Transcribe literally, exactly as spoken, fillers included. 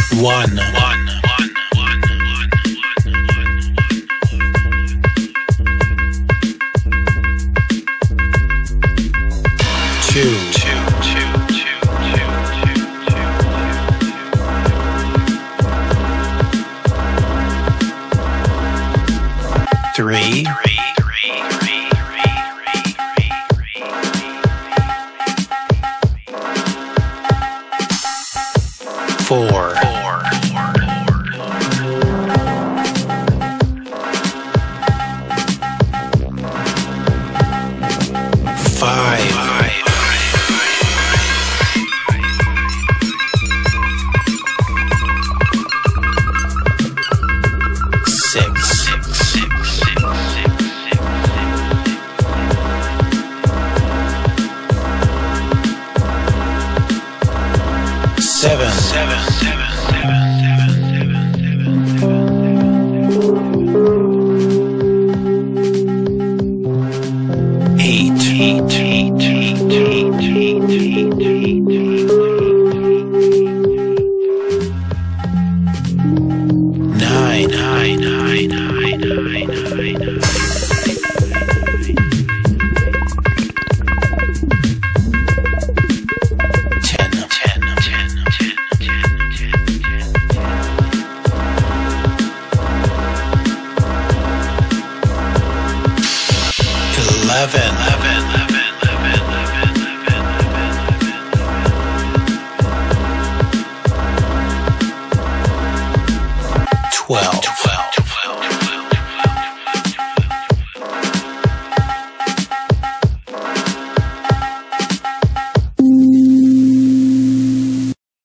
One. One. Two. Two. Two. Two. Two. Two. Three. Three. Four. Four. Five. Six. Seven. Seven. Seven. Eight. Eight. Eight. Eight. Eight. Eight. Eight. Eight. Nine. Nine. Nine. Nine. Nine. Nine. Eleven. Eleven. Eleven. Eleven. Twelve.